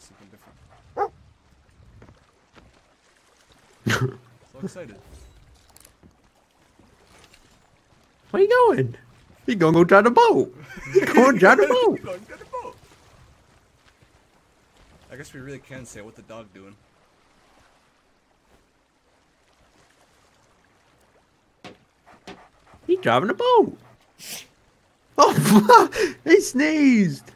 something different. So excited. Where you going? He gonna go drive the boat. He gonna drive the boat. I guess we really can say what the dog doing. He driving the boat. Oh, he sneezed.